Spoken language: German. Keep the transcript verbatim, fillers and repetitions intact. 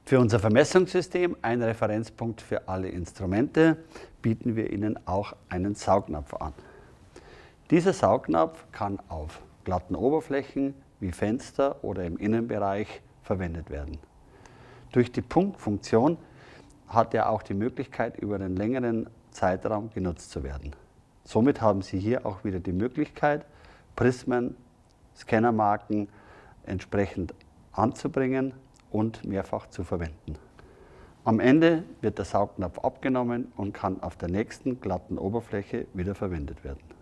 Für unser Vermessungssystem, ein Referenzpunkt für alle Instrumente, bieten wir Ihnen auch einen Saugnapf an. Dieser Saugnapf kann auf glatten Oberflächen wie Fenster oder im Innenbereich verwendet werden. Durch die Punktfunktion hat er auch die Möglichkeit, über einen längeren Zeitraum genutzt zu werden. Somit haben Sie hier auch wieder die Möglichkeit, Prismen, Scannermarken entsprechend anzubringen und mehrfach zu verwenden. Am Ende wird der Saugnapf abgenommen und kann auf der nächsten glatten Oberfläche wieder verwendet werden.